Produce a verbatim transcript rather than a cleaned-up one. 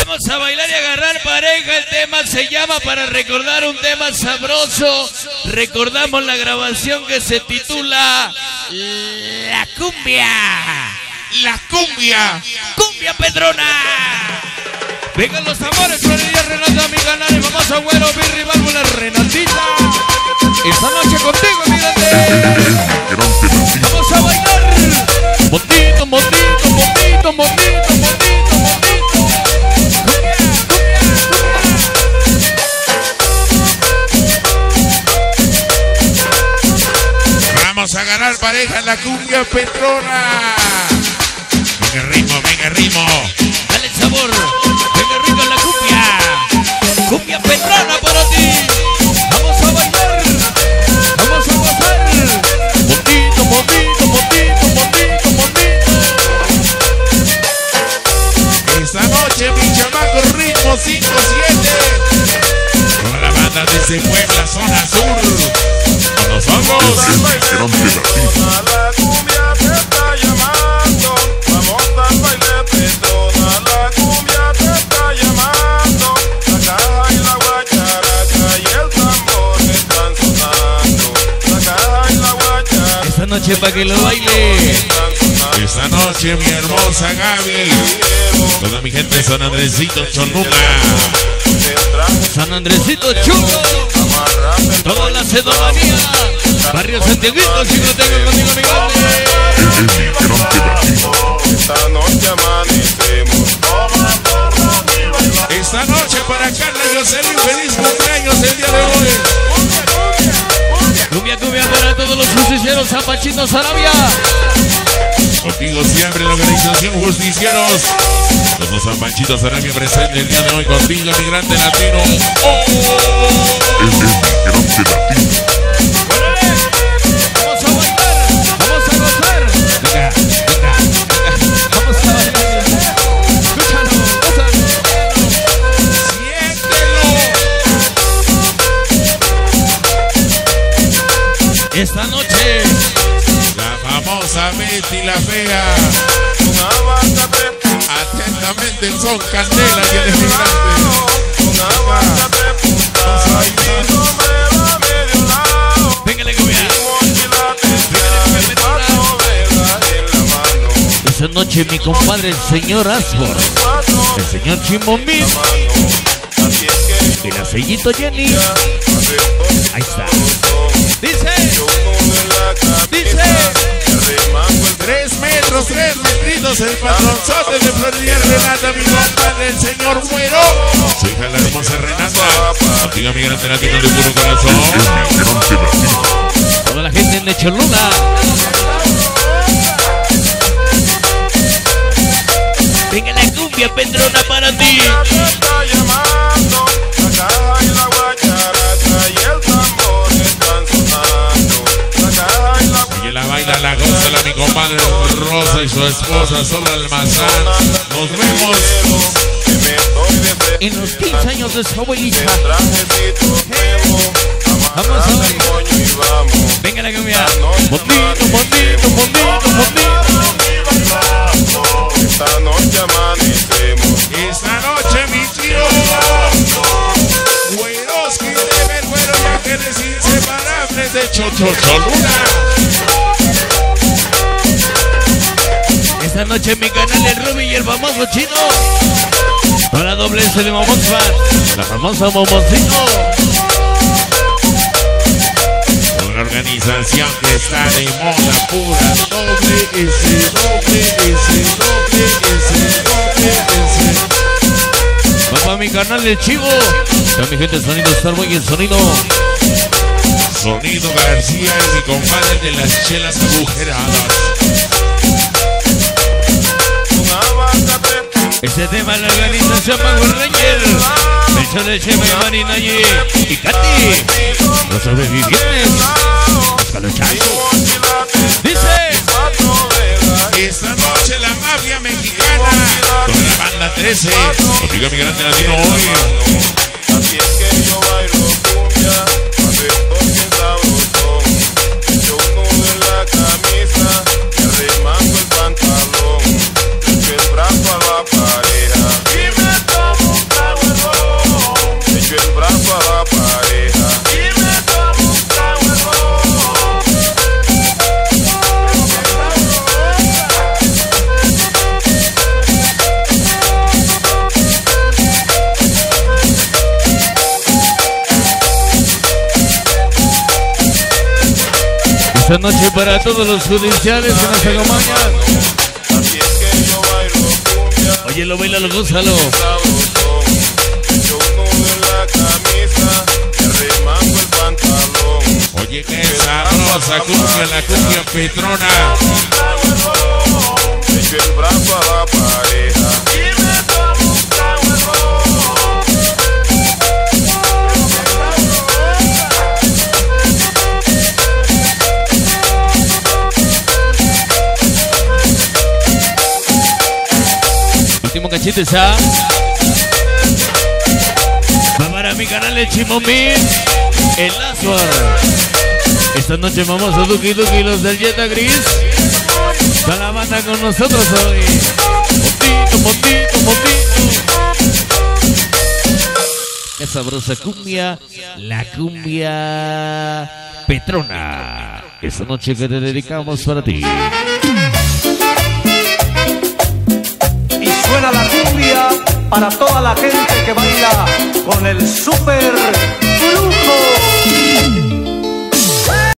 Vamos a bailar y agarrar pareja. El tema se llama Para Recordar, un tema sabroso. Recordamos la grabación que se titula La Cumbia. La Cumbia. Cumbia Petrona. Vengan los amores, Florería Renata, mi canal, el famoso güero, Birri, Válvula, Renatita. Esta noche contigo, mi grande. Vamos a bailar. Montito, montito, montito, montito, montito, montito. Vamos a ganar pareja en la Cumbia Petrona. Venga el ritmo, venga el ritmo. Dale el sabor. Venga rico en la cumbia. Cumbia Petrona para ti. Vamos a bailar. Vamos a gozar. Montito, montito, montito, montito, montito. Esta noche mi chamaco ritmo cinco siete. Con la banda desde Puebla, zona sur. Con nosotros. La cumbia te está llamando. Vamos al baile Petrona. La cumbia te está llamando. La caja y la guacharaca y el tambor están sonando. La caja y la guacharaca. Esta noche para que lo baile. Esta noche mi hermosa Gaby. Toda mi gente de San Andresito, Cholula. San Andresito Chulo. Toda la cedomanía. Barrio Santiaguito, si no tengo contigo, mi grande. Esta noche amanecemos. Esta noche para Carla Jocelyn, feliz cumpleaños el día de hoy. Cumbia, cumbia para todos los justicieros, Zapachitos Arabia. Contigo siempre la organización Justicieros. Los Zapachitos Arabia presente el día de hoy contigo, migrante latino. ¡Oh! El migrante latino. Vamos a bailar, vamos a gozar. Venga, venga, venga. Vamos a bailar. Escúchalo, gózalo. Siéntelo. Esta noche La famosa Betty la Fea. Una banda de Atentamente son Candela y el emigrante. Una banda de puntas. Ay, mi nombre va medio lado. venga la cumbia. Esta noche mi compadre el señor Asford, el señor Chimomín y la sellito Jenny. Ahí está. Dice, dice. Tres metros, tres metritos, el patronzote de Florería Renata, mi compadre, el señor Güero. Su hija la hermosa Renata. Contigo, migrante latino de puro corazón. El migrante latino. Toda la gente de Cholula. Venga la cumbia Petrona para ti. Y la baila, la goza, la mi compadre Rosa y su esposa Sol Almazán. Nos vemos En los quince años de su abuelita. Vamos a ver. Venga la cumbia. Montito, montito, montito, montito. Esta noche amanecemos. esta noche, mi tío. Güeroski de ver, güero, ya que eres inseparable de Chocho Cholula. Esta noche mi canal el Ruby y el famoso Chino. Con la doble S de Momosa. La famosa Momosito. Una organización que está de moda pura. Doble S, doble S, doble S, doble S. Papá mi canal el Chivo. Con mi gente sonido Starboy y el sonido. Sonido García y mi compadre de las chelas agujeradas. Este tema la organización Power Ranger. El show de Chema y Marina y, y Katy. Los sobrevivientes. Los calochazos. Dice. Esta noche la mafia mexicana con la banda trece. Contigo, migrante latino hoy. Así es que yo bailo cumbia, a ver por qué sabrosón. Yo un nudo en la camisa, y arrimando el pantalón. El brazo a la pareja. Y me tomo Esta noche para todos los judiciales que nos acompañan. Así es que yo bailo cumbia. Oye, lo baila, lo gózalo. Sabrosón. Echo un nudo en la camisa y arremango el pantalón. Oye, qué sabrosa cumbia, la cumbia Petrona. Echo el brazo a la pareja y me tomo un trago de ron. Último cachito esa. Va para mi canal de Chimomín, el Azuar. Esta noche vamos a Duki Duki, los del Jetta Gris. Está la banda con nosotros hoy. Montito, montito, montito. Qué sabrosa cumbia, la cumbia Petrona. Esta noche que te dedicamos para ti. Suena la cumbia para toda la gente que baila con el super flujo.